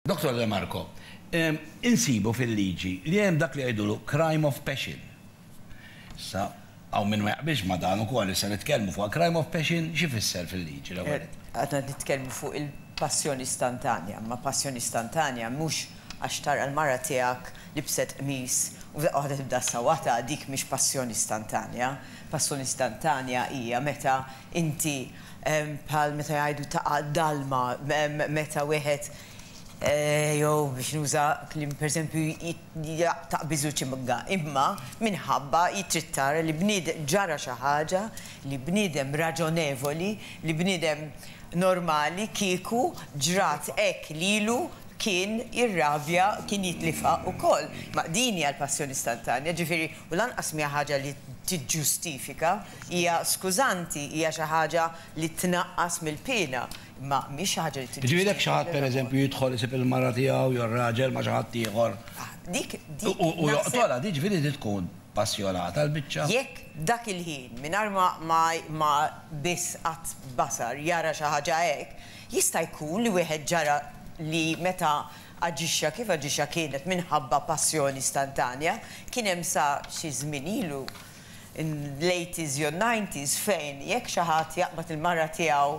Dr. De Marco, insibu fil-liġi li hemm dak li għajdulu crime of passion. Sa, għaw minn ma jaqbilx ma dan ukoll se nitkellmu fuq crime of passion x'ifisser fil-liġi l-ewwel? Għadna nitkellmu fuq il-passjoni istantanja, ma passjoni istantanja mhux għax tara l-mara tiegħek libset qmis u għadha tibda sawata dik mhix passjoni istantanja. Passjoni istantanja hija meta inti bħal meta jgħidu taqa' dalma, meta wieħed jew biex nuża klim pereżempju taqbiżu ċimgħa, imma minħabba jitrittara li bniedem ġara xi ħaġa li bniedem raġonevoli, li bniedem normali kieku ġrat hekk lilu kien irrabja, kien jitlifa ukoll. Ma din hija l-passjoni istantanja, ġifieri u lanqas mija ħaġa li tiġġustifika, hija skużanti, hija xi ħaġa li tnaqqas mill-pena. Ma mhix ħaġa li tiġġustifika. Ġifieri xi ħadd pereżempju jidħol isib il-mara tiegħu jew ir-raġel ma xi ħadd ieħor. U joqtolha di ġifieri li tkun passjonata l-biċċa. Jekk dak il-ħin mingħajr ma biss qatt basar jara xi ħaġa hekk, jista' jkun li wieħed ġara li meta aġixxa kif aġixxa kienet minħabba passjoni istantanja, kien hemm sa xi żmien ilu in l-80s jew 90s fejn jekk xi ħadd jaqbad il-mara tiegħu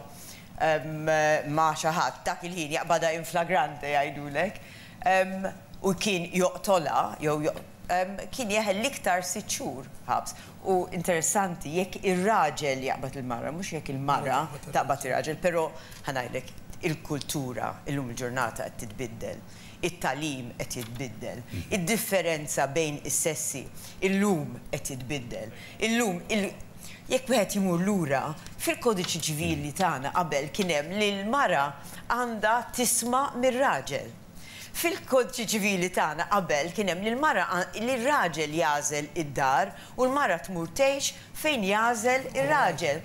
ma' xi ħadd dak il-ħin jaqbadha in flagrante jgħidulek u kien joqtolha jew kien jeħel l-iktar 6 xhur ħabs. U interessanti jekk ir-raġel jaqbad il-mara, mhux jekk il-mara taqbad ir-raġel, però ħanajdlek il-kultura illum il-ġurnata qed titbiddel, it-tagħlim qed jitbiddel, id-differenza bejn is-sessi illum qed jitbiddel. Illum jekk wieħed imur lura fil-kodiċi ċivili tagħna qabel kien hemm li l-mara għandha tisma' mir-raġel. Fil-kodiċi ċivili tagħna qabel kien hemm li l-mara li r-raġel jagħżel id-dar u l-mara tmur tgħix fejn jagħżel ir-raġel.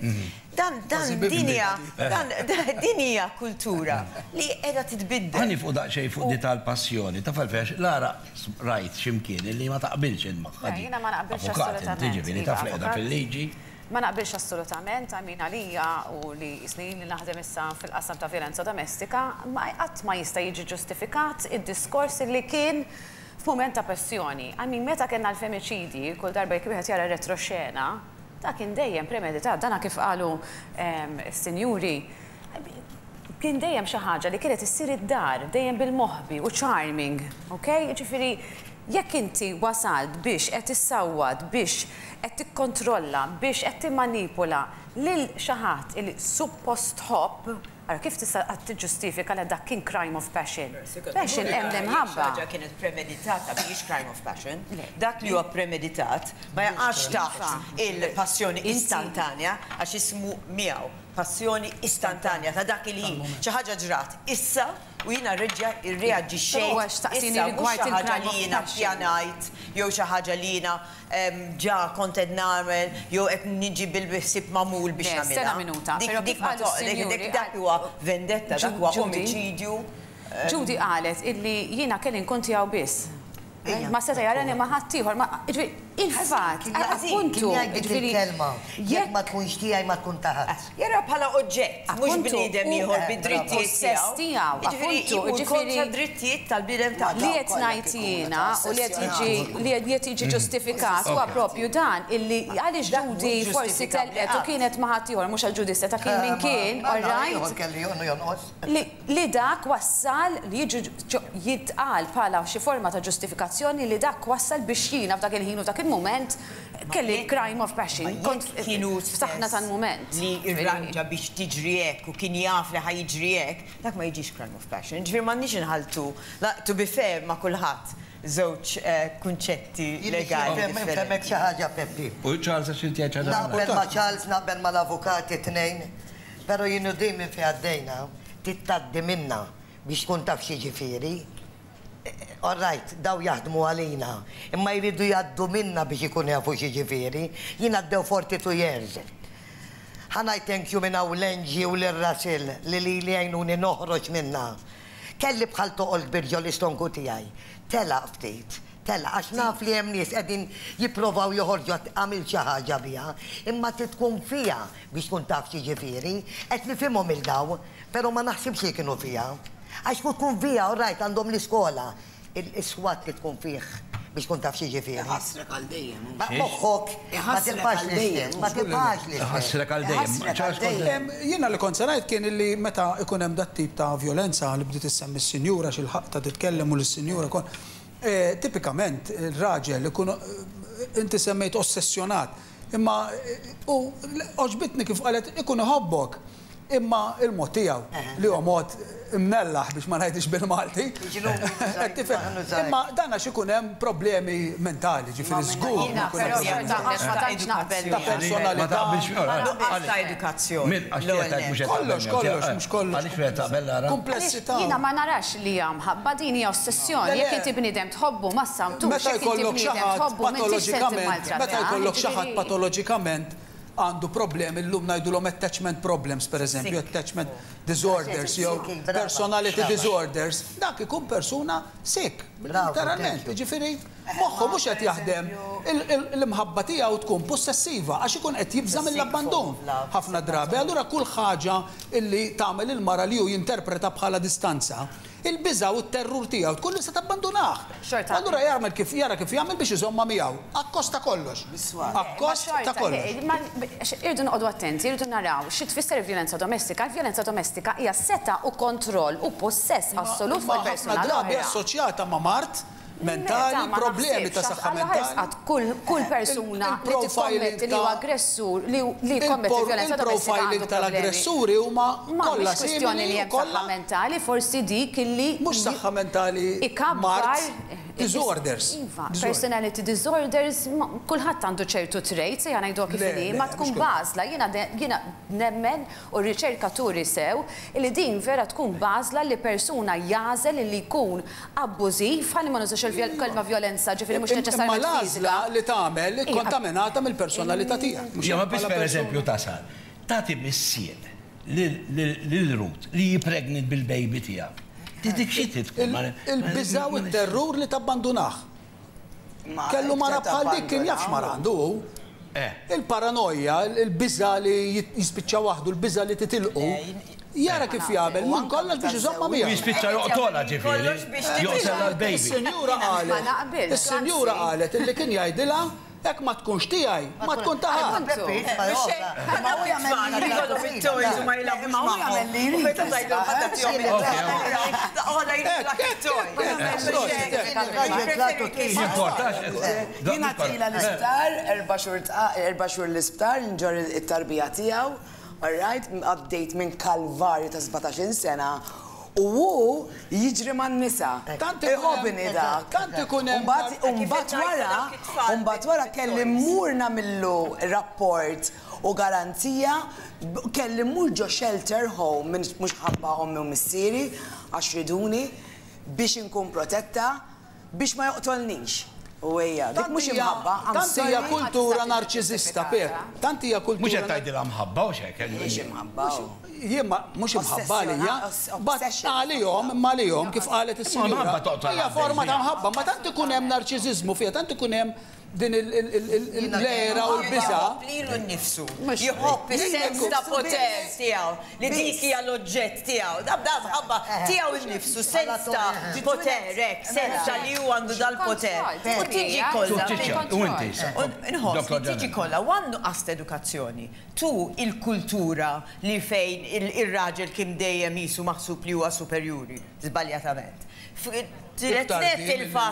Din hija kultura li qiegħda titbiddel. Ħani fuq daqsxejn fuq di tal-passjoni, taf għalfejn Lara rajt x'imkien li ma taqbilx magħha. Jiena ma naqbilx assolutament. Ġifieri taf li qiegħda fil-liġi. Ma naqbilx assolutament, għamin għalija u li snin li naħdem issa fil-qasam ta' violenza domestika, ma qatt ma jista' jiġi ġustifikat id-diskors li kien f'mument ta' passjoni. Għamin meta kellna l-femiċidi, kull darba jekk wieħed jara retroxena, ta' kien dejjem premeditat, dana kif qalu s-sinjuri, kien dejjem xi ħaġa li kienet issir id-dar, dejjem bil-moħbi u charming, ok? Ġifieri, jekk inti wasalt biex qed issawwad, biex qed tikkontrolla, biex qed timmanipula lil xi ħadd li suppost tħobb, ara kif tista' tiġġustifika li dak kien crime of passion? Passion hemm imħabba. Ħaġa kienet premeditata mhijiex crime of passion. Dak li huwa premeditat ma jaqax taħt il-passjoni istantanja għax ismu miegħu passjoni istantanja ta' dak il-ħin. Xi ħaġa ġrat issa u jiena irreaġixxejt issa mhux xi ħaġa li jiena ppjanajt jew xi ħaġa li jiena ġa kont qed nagħmel jew qed niġi bil-ħsieb magħmul biex nagħmilha. Sena minuta. Dak huwa vendetta, dak huwa omiċidju. Judy qalet illi jiena kelli nkun tiegħu biss. Ma seta jarani ma ħaddieħor, ma il-fatt, appuntu, jekk ma tkunx tiegħi ma tkun taħat. Jara bħala oġġett, mhux bniedem ieħor bid-drittijiet tiegħu. Appuntu, kontra drittijiet tal-bniedem tagħha. Li qed ngħid jiena u li qed jiġi ġustifikat huwa proprju dan illi għaliex Judy forsi telqet u kienet ma ħaddieħor mhux għall-Judy seta' kien min kien, li dak wassal li jitqal bħala xi forma ta' ġustifikazzjoni li dak wassal biex jiena f'dak il-ħin u dak il-moment kelli crime of passion. Kienu saħna tal-moment. Li irranġa biex tiġri hekk u kien jaf li ħajġri hekk, dak ma jiġix crime of passion. Ġifier m'għandniex inħaltu. To be fair ma' kulħadd żewġ kunċetti legali. Femmek xi ħaġa Peppi. U Charles għax inti ħaġa. Naqbel ma' Charles, naqbel mal-avukati tnejn, però jienu dejjem fi għaddejna titgħaddi minna biex tkun taf xi ġifieri. All right, daw jaħdmu għalina, imma jridu jgħaddu minna biex ikun jafu xi ġifieri, jien għaddew 42 years. Ħanaj thank you minn hawn l-Enġi u l-Rasil li għajnuni noħroġ minna. Kelli bħal toqgħod birġo l-istonku tiegħi. Tela ftit, tela, għax naf li hemm nies qegħdin jippruvaw joħorġu għamil xi ħaġa biha, imma tkun fiha biex tkun taf xi ġifieri, qed nifhimhom il-daw, però ma naħsibx li kienu fiha. Għax tkun fija, orrajt, għandhom l-iskola. Il-swat li tkun fih biex kun taf xieġi fih. Ħassrek għal dejjem. Moħħok, ma tilfax l-istem. Ma tilfax l-istem. Ħassrek għal dejjem. Jiena li kont ngħid kien li meta ikun hemm dat tip ta' violenza li bdiet issemmi s-sinjura xil-ħaqta titkellem u l-sinjura kon. Tipikament il-raġel ikun inti semmejt ossessjonat. Imma u oġbitni kif qalet ikun iħobbok. Imma il-mod tiegħu li huwa mod imnellaħ biex ma ngħidix bil-Malti. Imma dan għax ikun hemm problemi mentali, ġifieri żgur. Ta' personalità. Ta' edukazzjoni. Kollox, mhux kollox. Komplessità. Jiena ma narax li hija mħabba din hija ossessjoni. Jekk inti bniedem tħobbu ma samtux. Meta jkollok xi ħadd patoloġikament, meta jkollok xi ħadd patoloġikament għandu problemi, l-lum najdulhom attachment problems, per eżempju, attachment disorders, jew personality disorders, dak ikun persuna sick, literalment, ġifiri, moħħu mhux qed jaħdem, l-imħabba tiegħu tkun possessiva, għax ikun qed jibża mill-abbandun ħafna drabi. Allura kull ħaġa illi tagħmel il-mara li hu jinterpreta bħala distanza, il-biża u t-terrur tiegħu tkun li se tabbandunah. Allura jagħmel kif jagħmel biex iżomma miegħu. Akkosta kollox. Akkosta kollox. Irdu noqogħdu attenti, irdu naraw xi tfisser il-vjolenza domestika. Il-vjolenza domestika hija seta' u kontroll u possess assolut fuq il-persuna drabi assoċjata ma' mart mentali, problemi ta' saħħa mentali. Kull persuna li tikkommetti li huwa aggressur li jkommetti violenza domestika. Il-profiling tal-aggressuri huma kollha kwistjoni li hemm saħħa mentali, forsi dik illi mhux saħħa mentali mart disorders. Iva, personality disorders, kulħadd għandu ċertu traits, jgħana jgħidu kif li, ma tkun bażla, jiena nemmen u riċerkaturi sew, li din vera tkun bażla li persuna jażel li jkun abbużiv, ħalli ma nużax il-kelma violenza, ġifieri mhux neċessarjament fiżika. Ma li tagħmel kontaminata mill-personalità tiegħek. Ma biex pereżempju tasal, tagħti missier lil-Rut li jippregnit bil-baby tiegħek. Il-bizza u il-terrur li tabbandunaħ. Kellu mara bħal dik kien jafx mara għandu. Il-paranoja, il-bizza li jispiċċa waħdu, il-bizza li titilqu. Jara kif jagħmel minn kollox biex iżomma miegħu. Jispiċċa joqtolha ġifieri. Joqsel għall-baby. Is-sinjura qalet illi kien jgħidilha jekk ma tkunx tiegħi, ma tkun taħa. Ma u jagħmel li jgħidu fit-toys u ma jilagħbux magħhom. U meta tgħidu ħadd Jiena tila l-isptar, 4 xhur l-isptar, nġor it-tarbija tiegħu, alright, update minn kalvarju ta' 17 sena. U jiġri man nisa. Iħobni dak. Tant ikun hemm. Mbagħad wara kelli mmur nagħmillu rapport u garanzija, kelli mmur ġo shelter home minn mhux ħabba ommi u missieri għax riduni biex inkun protetta biex ma joqtolnix. U ejja, dik mhux imħabba. Tant hija kultura narċiżista, Per. Tant hija kultura. Mhux qed tgħidilha mħabba u xejn. Mhux imħabba. Jien mhux imħabba għalija, għalihom imma għalihom kif qalet is-sinjura. Hija forma ta' mħabba, ma tant ikun hemm narċiżiżmu fiha, tant ikun hemm din il-lera u l-biża. Lilu nnifsu. Jħobb is-sens ta' poter tiegħu li dik hija l-oġġett tiegħu. Dabda mħabba tiegħu innifsu, sens ta' poter hekk, sens ta' li hu għandu dal-poter. U tiġi kollha. Inħoss li tiġi kollha u għandu qast edukazzjoni. Tu il-kultura li fejn ir-raġel kim dejjem jisu maħsub li huwa superjuri, żbaljatament. Tiletnet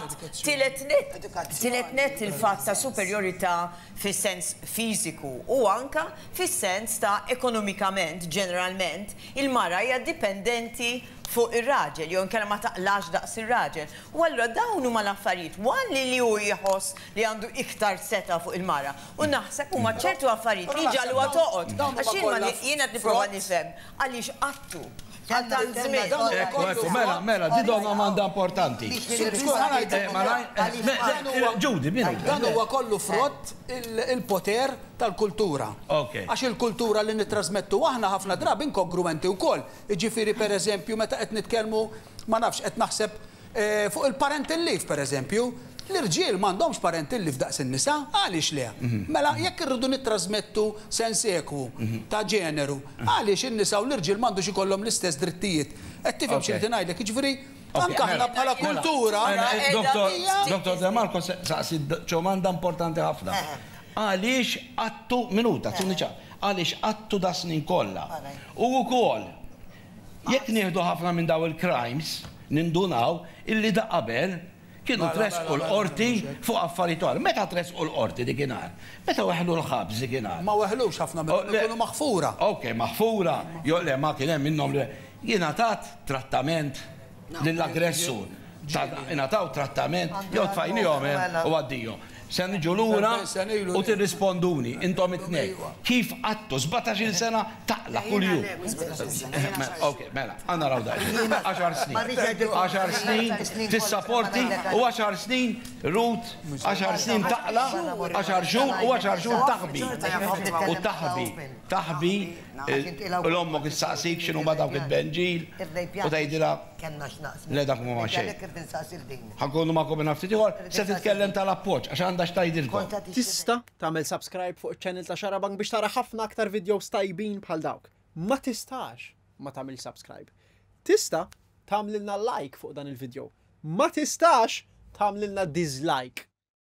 il-fatt ta' superjorità fis-sens fiżiku u anka fis-sens ta' ekonomikament, ġeneralment, il-mara hija dipendenti fuq ir-raġel, jew inkella ma taqlax daqs ir-raġel. U allura dawn huma l-affarijiet, li hu jħoss li għandu iktar seta' fuq il-mara. U naħseb huma ċertu affarijiet li ġalwa toqgħod. Għax jiena qed nipprova nifhem għaliex qattu. Mela, di donna manda importanti. Ġudi, dan huwa kollu frott il-poter tal-kultura. Għax il-kultura li nittrasmettu aħna ħafna drabi inkongruenti wkoll. Jiġifieri pereżempju meta qed nitkellmu ma nafx qed naħseb fuq il-parental leave pereżempju. L-irġiel m'għandhomx parenti li f'daqs in-nisa, għaliex le? Mela jekk irridu nittrażmettu sens ekwu ta' ġeneru, għaliex in-nisa u l-irġiel m'għandux ikollhom l-istess drittijiet. Qed tifhem x'inti ngħidlek, jiġifieri anke aħna bħala kultura. Doktor De Marco saqsi ċomanda importanti ħafna. Għaliex għattu minuta, għaliex għattu da snin kollha. U wkoll jekk nieħdu ħafna minn daw il-crimes, nindunaw illi da qabel kienu tresqu l-qorti fuq affarijiet oħra. Meta tresqu l-qorti dikinhar? Meta weħlu l-ħabs dikinhar? Ma weħlux ħafna minnhom kienu maħfura. Ok, maħfura. Jo le ma kien hemm minnhom li jingħatat trattament lill-aggressur. Ingħataw trattament, jew tfajnihom u għaddihom. Se niġu lura u tirrisponduni, intom it-tnejn. Kif għattu 17 sena taqla kuljum. Ok, mela, għanna raw da. 10 snin. 10 snin tissapporti u 10 snin Ruth, 10 snin taqla, 10 xhur u 10 xhur taħbi. U taħbi l-ommok issaqsik x'inhu ma dawk il-benġil u tgħidilha le dak ma xejn. Ħankunu ma komin ftit ieħor se titkellem tal-appoġġ għax għandha x'tgħidilkom. Tista' tagħmel subscribe fuq iċ-channel ta' Xarabank biex tara ħafna aktar videos tajbin bħal dawk. Ma tistax ma tagħmel subscribe. Tista' tagħmlilna like fuq dan il-video. Ma tistax tagħmlilna dislike.